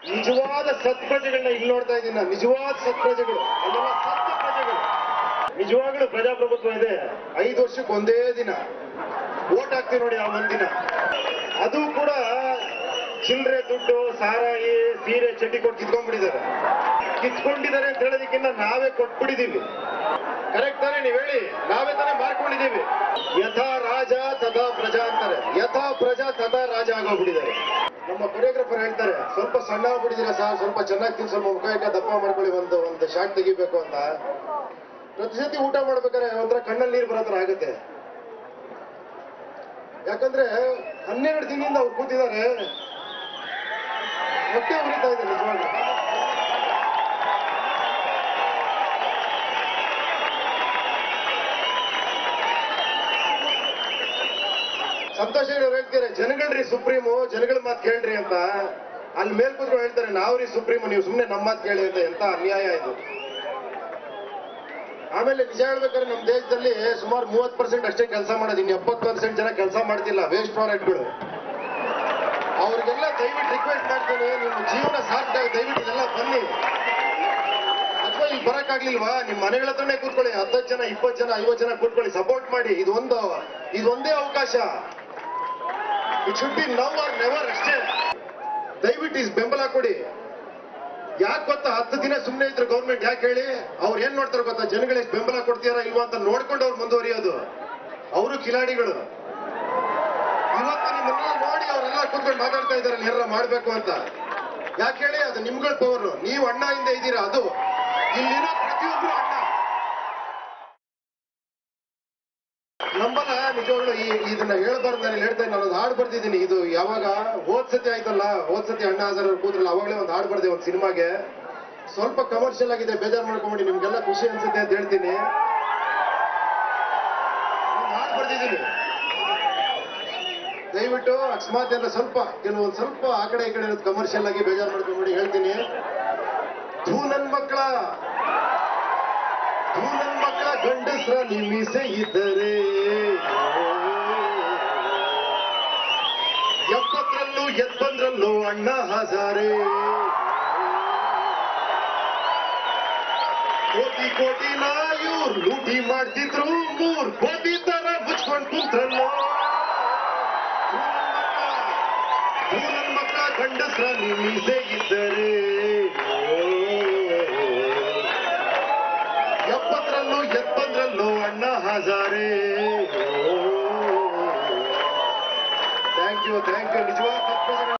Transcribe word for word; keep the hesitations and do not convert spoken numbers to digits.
ನಿಜವಾದ ಸತ್ಪ್ರಜೆಗಳನ್ನ ಇಲ್ಲಿ ನೋಡ್ತಾ ಇದ್ದೀನಿ ನಾನು. ನಿಜವಾದ ಸತ್ಪ್ರಜೆಗಳು, ಅಲ್ಲೆಲ್ಲ ಸತ್ಯ ಪ್ರಜೆಗಳು. ನಿಜವಾಗ್ಲೂ ಪ್ರಜಾಪ್ರಭುತ್ವ ಇದೆ. ಐದು ವರ್ಷಕ್ಕೆ ಒಂದೇ ದಿನ ವೋಟ್ ಹಾಕ್ತೀವಿ ನೋಡಿ, ಆ ಒಂದಿನ. ಅದು ಕೂಡ ಚಿಲ್ಲರೆ ದುಡ್ಡು, ಸಾರಾಯಿ, ಸೀರೆ, ಚಡ್ಡಿ ಕೊಟ್ಟು ಕಿತ್ಕೊಂಡ್ಬಿಟ್ಟಿದ್ದಾರೆ. ಕಿತ್ಕೊಂಡಿದ್ದಾರೆ ಅಂತ ಹೇಳೋದಕ್ಕಿಂತ ನಾವೇ ಕೊಟ್ಬಿಟ್ಟಿದೀವಿ. ಕರೆಕ್ಟ್ ತಾನೇ? ನೀವ್ ಹೇಳಿ, ನಾವೇ ತಾನೇ ಮಾರ್ಕೊಂಡಿದೀವಿ. ಯಥಾ ರಾಜ ತಥಾ ಪ್ರಜಾ ಅಂತಾರೆ. ಯಥಾ ಪ್ರಜಾ ತಥಾ ರಾಜ ಆಗೋಗ್ಬಿಟ್ಟಿದ್ದಾರೆ. ನಮ್ಮ ಕೊರಿಯೋಗ್ರಾಫರ್ ಹೇಳ್ತಾರೆ, ಸ್ವಲ್ಪ ಸಣ್ಣ ಆಗ್ಬಿಟ್ಟಿದ್ದೀರಾ ಸರ್, ಸ್ವಲ್ಪ ಚೆನ್ನಾಗಿ ತಿನ್, ಸ್ವಲ್ಪ ಮುಖ ಇಟ್ಟ ದಪ್ಪ ಮಾಡ್ಕೊಳ್ಳಿ, ಒಂದು ಒಂದು ಶಾಟ್ ತೆಗಿಬೇಕು ಅಂತ. ಪ್ರತಿ ಸತಿ ಊಟ ಮಾಡ್ಬೇಕಾದ್ರೆ ಒಂಥರ ಕಣ್ಣಲ್ಲಿ ನೀರು ಬರೋತರ ಆಗುತ್ತೆ. ಯಾಕಂದ್ರೆ ಹನ್ನೆರಡು ದಿನದಿಂದ ಅವ್ರು ಕೂತಿದ್ದಾರೆ, ಹೊಟ್ಟೆ ಉರಿತಾ ಇದೆ ನಿಜವಾಗಿ. ಸಂತೋಷ್ ಅವ್ರು ಹೇಳ್ತಾರೆ, ಜನಗಳ್ರಿ ಸುಪ್ರೀಮು, ಜನಗಳ ಮಾತು ಕೇಳ್ರಿ ಅಂತ. ಅಲ್ಲಿ ಮೇಲ್ ಕೂತ್ಕೊಂಡು ಹೇಳ್ತಾರೆ, ನಾವ್ರಿ ಸುಪ್ರೀಮು, ನೀವು ಸುಮ್ಮನೆ ನಮ್ಮ ಮಾತು ಕೇಳಿ ಅಂತ. ಎಂತ ಅನ್ಯಾಯ ಇದು. ಆಮೇಲೆ ನಿಜ ಹೇಳ್ಬೇಕಾದ್ರೆ ನಮ್ಮ ದೇಶದಲ್ಲಿ ಸುಮಾರು ಮೂವತ್ತು ಪರ್ಸೆಂಟ್ ಅಷ್ಟೇ ಕೆಲಸ ಮಾಡೋದು, ಇನ್ನು ಎಪ್ಪತ್ತು ಪರ್ಸೆಂಟ್ ಜನ ಕೆಲಸ ಮಾಡ್ತಿಲ್ಲ, ವೇಸ್ಟ್ ಪ್ರಾಡಕ್ಟ್ಗಳು. ಅವ್ರಿಗೆಲ್ಲ ದಯವಿಟ್ಟು ರಿಕ್ವೆಸ್ಟ್ ಮಾಡ್ತೀನಿ, ನಿಮ್ಮ ಜೀವನ ಸಾರ್ಥಕ, ದಯವಿಟ್ಟು ಇದೆಲ್ಲ ಬನ್ನಿ. ಅಥವಾ ಇಲ್ಲಿ ಬರಕ್ಕಾಗ್ಲಿಲ್ವಾ, ನಿಮ್ಮ ಮನೆಗಳ ಹತ್ರನೇ ಕೂತ್ಕೊಳ್ಳಿ, ಹತ್ತತ್ತು ಜನ, ಇಪ್ಪತ್ತು ಜನ, ಐವತ್ತು ಜನ ಕೂತ್ಕೊಳ್ಳಿ, ಸಪೋರ್ಟ್ ಮಾಡಿ. ಇದೊಂದು ಇದೊಂದೇ ಅವಕಾಶ. It should be now or never ಅಷ್ಟೇ. ದಯವಿಟ್ಟು ಈ ಬೆಂಬಲ ಕೊಡಿ. ಯಾಕೆ ಗೊತ್ತಾ, ಹತ್ತು ದಿನ ಸುಮ್ಮನೆ ಇದ್ರು ಗೌರ್ಮೆಂಟ್, ಯಾಕೆ ಹೇಳಿ? ಅವ್ರು ಏನ್ ನೋಡ್ತಾರೆ ಗೊತ್ತಾ, ಜನಗಳು ಎಷ್ಟು ಬೆಂಬಲ ಕೊಡ್ತೀರಾ ಇಲ್ವಾ ಅಂತ ನೋಡ್ಕೊಂಡು ಅವ್ರು ಮುಂದುವರಿಯೋದು. ಅವರು ಕಿಲಾಡಿಗಳು. ಇವತ್ತು ನಿಮ್ಮನ್ನ ನೋಡಿ ಅವರೆಲ್ಲ ಕೂತ್ಕೊಂಡು ಮಾತಾಡ್ತಾ ಇದಾರೆ, ಏನಾರ ಮಾಡ್ಬೇಕು ಅಂತ. ಯಾಕೆ ಹೇಳಿ? ಅದು ನಿಮ್ಗಳ ಪವರ್. ನೀವು ಅಣ್ಣ ಹಿಂದೆ ಇದ್ದೀರಾ, ಅದು ಇಲ್ಲಿರೋ ಪ್ರತಿಯೊಬ್ರು ಅಣ್ಣ. ನಂಬಲ್ಲ ನಿಜವಾಗ್ಲು. ಈ ಇದನ್ನ ಹೇಳ್ಬಾರ್ದು, ನಾನು ಹೇಳ್ತಾ ಇದ್ದೀನಿ. ನಾನು ಒಂದು ಹಾಡು ಬರ್ದಿದ್ದೀನಿ. ಇದು ಯಾವಾಗ ಹೋದ್ಸತಿ ಆಯ್ತಲ್ಲ, ಹೋದ್ಸತಿ ಅಣ್ಣ ಹಜಾರ್ ಕೂತ್ರಲ್ಲ, ಅವಾಗಲೇ ಒಂದು ಹಾಡು ಬರ್ದೆ ಒಂದು ಸಿನಿಮಾಗೆ. ಸ್ವಲ್ಪ ಕಮರ್ಷಿಯಲ್ ಆಗಿದೆ, ಬೇಜಾರು ಮಾಡ್ಕೊಂಬಿಡಿ, ನಿಮ್ಗೆಲ್ಲ ಖುಷಿ ಅನ್ಸುತ್ತೆ ಅಂತ ಹೇಳ್ತೀನಿ. ಒಂದು ಹಾಡು ಬರ್ದಿದ್ದೀನಿ, ದಯವಿಟ್ಟು ಅಕಸ್ಮಾತ್ ಎಲ್ಲ ಸ್ವಲ್ಪ ಕೆಲವೊಂದು ಸ್ವಲ್ಪ ಆ ಕಡೆ ಈ ಕಡೆ ಇರೋದು ಕಮರ್ಷಿಯಲ್ ಆಗಿ ಬೇಜಾರು ಮಾಡ್ಕೊಂಬಿಡಿ, ಹೇಳ್ತೀನಿ. ಥೂ ನನ್ ಮಕ್ಕಳ, ಥೂ ನನ್ ಮಕ್ಕಳ, ಗಂಡಸ್ರ ನಿಮಿಸೆ ಇದ್ದರೆ ಎಪ್ಪತ್ತರಲ್ಲೂ ಎಪ್ಪಂದ್ರಲ್ಲೂ ಅಣ್ಣ ಹಜಾರೆ. ಕೋಟಿ ಕೋಟಿ ನಾಯೂರ್ ಲೂಟಿ ಮಾಡ್ತಿದ್ರು, ಮೂರ್ ಕೋಟಿ ತರ ಮುಚ್ಕೊಂಡ್ ಕುಂತ್ರಲ್ಲೋ. ಥೂ ನನ್ ಮಕ್ಕಳ, ಗಂಡಸ್ರ ನಿಮಿಸೆ ಇದ್ದರೆ ಎಪ್ಪತ್ತರಲ್ಲೂ ಎಪ್ಪಂದ್ರಲ್ಲೂ Anna Hazare. Thank you, thank you.